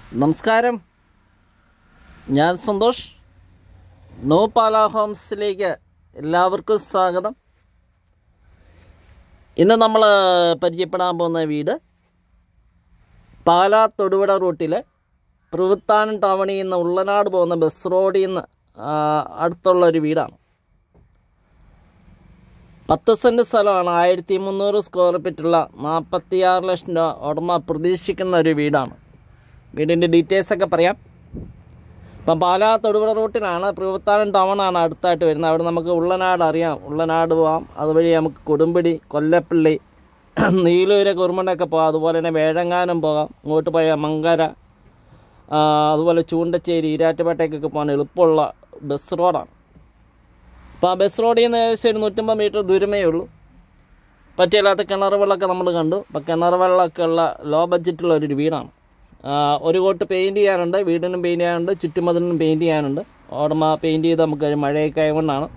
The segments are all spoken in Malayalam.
നമസ്കാരം, ഞാൻ സന്തോഷ്. നോ പാല ഹോംസിലേക്ക് എല്ലാവർക്കും സ്വാഗതം. ഇന്ന് നമ്മൾ പരിചയപ്പെടാൻ പോകുന്ന വീട് പാലാ തൊടുപുഴ റൂട്ടിലെ പ്രവൃത്താനം ടൗണിൽ നിന്ന് ഉള്ളനാട് പോകുന്ന ബസ് റോഡിൽ നിന്ന് അടുത്തുള്ളൊരു വീടാണ്. 10 സെൻറ്റ് സ്ഥലമാണ്. 1300 സ്ക്വയർ ഫീറ്റുള്ള 46 ലക്ഷം രൂപ ഉടമ പ്രതീക്ഷിക്കുന്ന ഒരു വീടാണ്. വീടിൻ്റെ ഡീറ്റെയിൽസൊക്കെ പറയാം. ഇപ്പം പാലാ തൊടുപുഴ റൂട്ടിലാണ്, പ്രവൃത്താനം ടൗണാണ് അടുത്തായിട്ട് വരുന്നത്. അവിടെ നമുക്ക് ഉള്ളനാട് അറിയാം, ഉള്ളനാട് പോകാം. അതുവഴി നമുക്ക് കൊടുമ്പിടി, കൊല്ലപ്പള്ളി, നീലൂര്, കുറുമണ്ടൊക്കെ പോകാം. അതുപോലെ തന്നെ വേഴങ്ങാനം പോകാം. ഇങ്ങോട്ട് പോയാൽ മങ്കര, അതുപോലെ ചൂണ്ടച്ചേരി, ഈരാറ്റുപേട്ടയ്ക്കൊക്കെ പോകാൻ എളുപ്പമുള്ള ബസ് റോഡാണ്. അപ്പോൾ ആ ബസ് റോഡിൽ നിന്ന് ഏകദേശം ഒരു 150 മീറ്റർ ദൂരമേ ഉള്ളൂ. പറ്റിയല്ലാത്ത കിണർ വെള്ളമൊക്കെ നമ്മൾ കണ്ടു. അപ്പോൾ കിണർ വെള്ളമൊക്കെ ഉള്ള ലോ ബഡ്ജറ്റുള്ളൊരു വീടാണ്. ഒരു കോട്ട് പെയിൻറ്റ് ചെയ്യാനുണ്ട്, വീടിനും പെയിൻറ്റ് ചെയ്യാനുണ്ട്, ചുറ്റുമതിലിനും പെയിൻറ്റ് ചെയ്യാനുണ്ട്. ഓടമ പെയിൻറ്റ് ചെയ്ത് നമുക്ക് മഴയൊക്കെ ആയതുകൊണ്ടാണ്.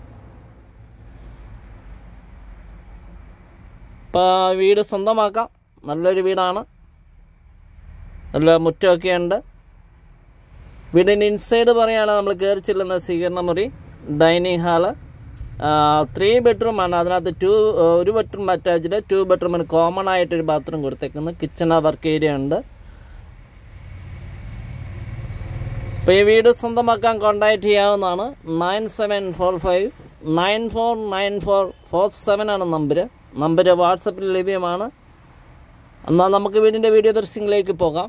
ഇപ്പോൾ വീട് സ്വന്തമാക്കാം. നല്ലൊരു വീടാണ്, നല്ല മുറ്റമൊക്കെ ഉണ്ട്. വീടിൻ്റെ ഇൻസൈഡ് പറയുകയാണെങ്കിൽ നമ്മൾ കയറി ചെല്ലുന്ന സ്വീകരണ മുറി, ഡൈനിങ് ഹാള്, 3 ബെഡ്റൂമാണ്. അതിനകത്ത് ഒരു ബെഡ്റൂം അറ്റാച്ച്ഡ്, 2 ബെഡ്റൂമിന് കോമൺ ആയിട്ടൊരു ബാത്റൂം കൊടുത്തേക്കുന്നു. കിച്ചൺ വർക്ക് ഏരിയ ഉണ്ട്. അപ്പോൾ ഈ വീട് സ്വന്തമാക്കാൻ കോൺടാക്റ്റ് ചെയ്യാവുന്നതാണ്. 9745949447 ആണ് നമ്പർ വാട്സപ്പിൽ ലഭ്യമാണ്. എന്നാൽ നമുക്ക് വീടിൻ്റെ വീഡിയോ ദൃശ്യങ്ങളിലേക്ക് പോകാം.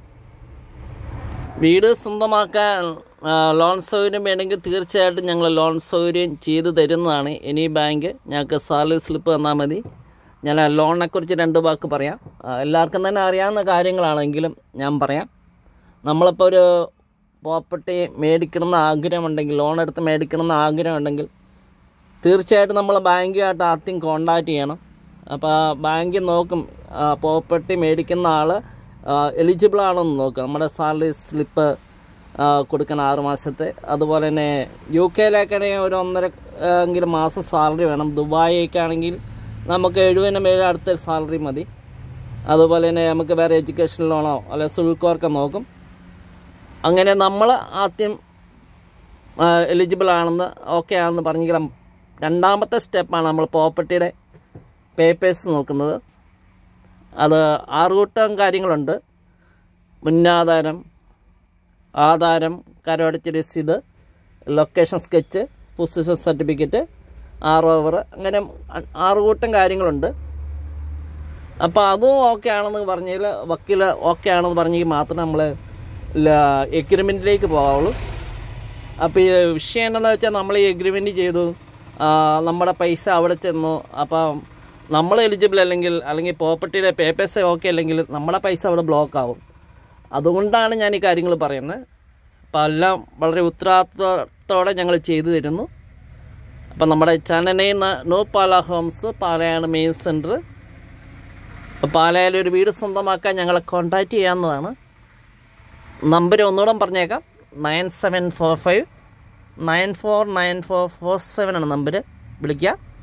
വീട് സ്വന്തമാക്കാൻ ലോൺ സൗകര്യം വേണമെങ്കിൽ തീർച്ചയായിട്ടും ഞങ്ങൾ ലോൺ സൗകര്യം ചെയ്തു തരുന്നതാണ്. എനി ബാങ്ക് ഞങ്ങൾക്ക് സാലറി സ്ലിപ്പ് തന്നാൽ മതി. ഞാൻ ലോണിനെക്കുറിച്ച് 2 വാക്ക് പറയാം. എല്ലാവർക്കും തന്നെ അറിയാവുന്ന കാര്യങ്ങളാണെങ്കിലും ഞാൻ പറയാം. നമ്മളിപ്പോൾ ഒരു പ്രോപ്പർട്ടി മേടിക്കണമെന്ന് ആഗ്രഹമുണ്ടെങ്കിൽ, ലോൺ എടുത്ത് മേടിക്കണമെന്ന് ആഗ്രഹമുണ്ടെങ്കിൽ തീർച്ചയായിട്ടും നമ്മൾ ബാങ്കുമായിട്ട് ആദ്യം കോൺടാക്റ്റ് ചെയ്യണം. അപ്പോൾ ബാങ്ക് നോക്കും പ്രോപ്പർട്ടി മേടിക്കുന്ന ആൾ എലിജിബിൾ ആണെന്ന് നോക്കുക. നമ്മുടെ സാലറി സ്ലിപ്പ് കൊടുക്കണം 6 മാസത്തെ. അതുപോലെ തന്നെ UK-ലേക്കാണെങ്കിൽ ഒരു 1.5 എങ്കിലും മാസം സാലറി വേണം. ദുബായിക്കാണെങ്കിൽ നമുക്ക് 70 അടുത്തൊരു സാലറി മതി. അതുപോലെ തന്നെ നമുക്ക് വേറെ എഡ്യൂക്കേഷൻ ലോണോ അല്ലെ സുൽക്കോർക്കെ നോക്കും. അങ്ങനെ നമ്മൾ ആദ്യം എലിജിബിൾ ആണെന്ന് ഓക്കെ ആണെന്ന് പറഞ്ഞെങ്കിലും രണ്ടാമത്തെ സ്റ്റെപ്പാണ് നമ്മൾ പ്രോപ്പർട്ടിയുടെ പേപ്പേഴ്സ് നോക്കുന്നത്. അത് 6 കൂട്ടം കാര്യങ്ങളുണ്ട്. മുന്നാധാരം, ആധാരം, കരമടച്ച രസീത്, location sketch, position certificate, ROR, അങ്ങനെ 6 കൂട്ടം കാര്യങ്ങളുണ്ട്. അപ്പോൾ അതും ഓക്കെ ആണെന്ന് പറഞ്ഞാൽ, വക്കീൽ ഓക്കെ ആണെന്ന് പറഞ്ഞെങ്കിൽ മാത്രമേ നമ്മൾ എഗ്രിമെൻറ്റിലേക്ക് പോകാവുള്ളൂ. അപ്പോൾ ഈ വിഷയം എന്താണെന്ന് വെച്ചാൽ, നമ്മൾ ഈ എഗ്രിമെൻറ്റ് ചെയ്തു, നമ്മുടെ പൈസ അവിടെ ചെന്നു, അപ്പം നമ്മൾ എലിജിബിൾ അല്ലെങ്കിൽ പ്രോപ്പർട്ടിയുടെ പേപ്പേഴ്സ് ഓക്കെ അല്ലെങ്കിൽ നമ്മുടെ പൈസ അവിടെ ബ്ലോക്ക് ആവും. അതുകൊണ്ടാണ് ഞാൻ ഈ കാര്യങ്ങൾ പറയുന്നത്. അപ്പോൾ എല്ലാം വളരെ ഉത്തരവാദിത്വത്തോടെ ഞങ്ങൾ ചെയ്തു തരുന്നു. അപ്പം നമ്മുടെ ചാനലിൽ നോ പാല ഹോംസ്, പാലയാണ് മെയിൻ സെൻറ്റർ. അപ്പോൾ പാലയിൽ ഒരു വീട് സ്വന്തമാക്കാൻ ഞങ്ങളെ കോൺടാക്റ്റ് ചെയ്യാവുന്നതാണ്. നമ്പർ ഒന്നുകൂടെ പറഞ്ഞേക്കാം. 9745949447 ആണ് നമ്പർ. വിളിക്കുക.